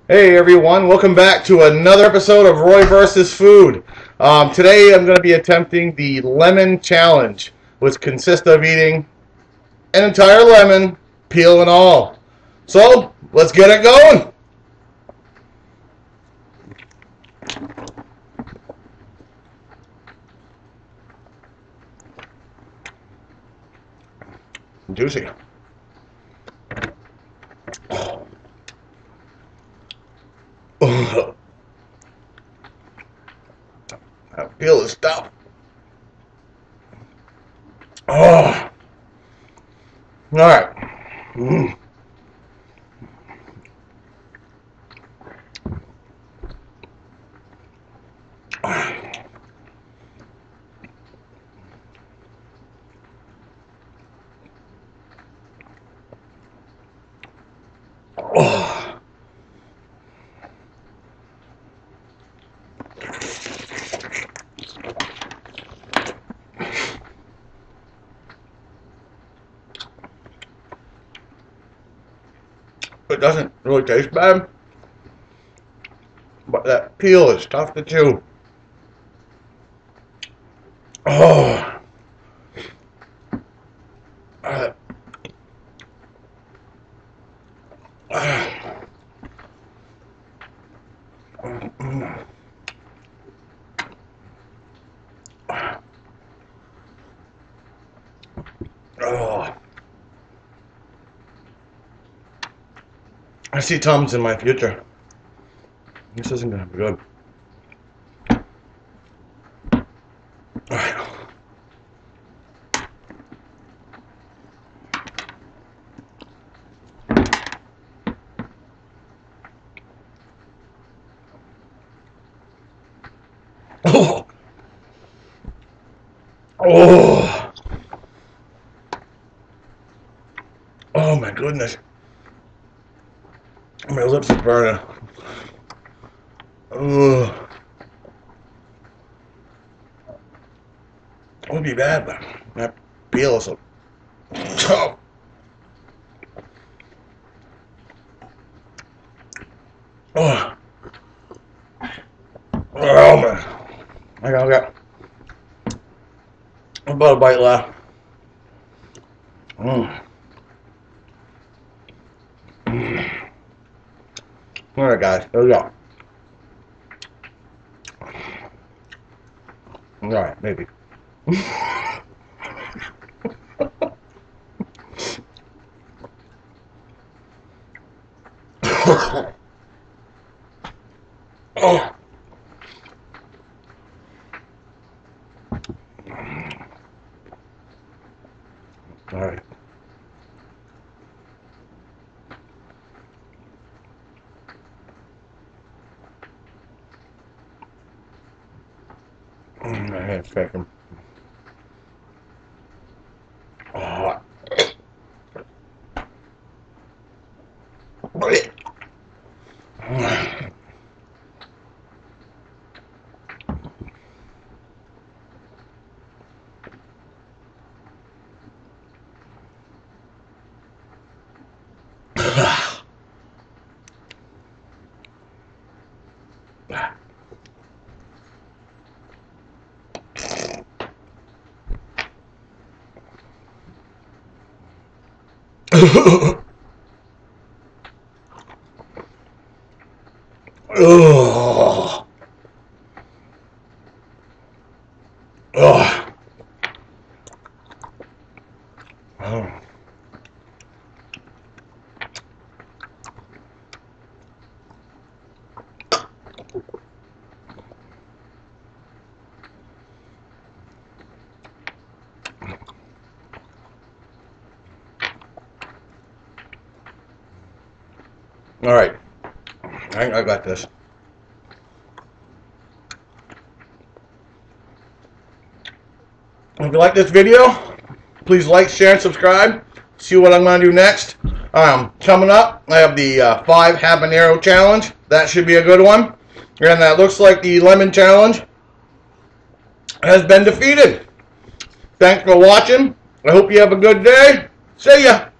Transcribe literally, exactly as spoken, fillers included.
Hey everyone, welcome back to another episode of Roy versus Food. Um, today I'm going to be attempting the lemon challenge, which consists of eating an entire lemon, peel and all. So, let's get it going! Juicy. Oh. I feel this stuff. Oh. Alright. Mm. Oh. It doesn't really taste bad, but that peel is tough to chew. Oh. Uh. Uh. Mm. Oh. I see Tums in my future. This isn't gonna be good. Alright. Oh. Oh. Oh my goodness. My lips are burning. Ugh. It would be bad, but that peel is so. Oh. Oh. Oh man. I got, I got about a bite left. Mm. Mm. Alright guys, here we go. Alright, maybe. Oh. Alright. Mm, my head's shaking. Oh. Oh. Oh. Oh. All right, I, I got this. If you like this video, please like, share, and subscribe. See what I'm going to do next. Um, coming up, I have the uh, five habanero challenge. That should be a good one. And that looks like the lemon challenge has been defeated. Thanks for watching. I hope you have a good day. See ya.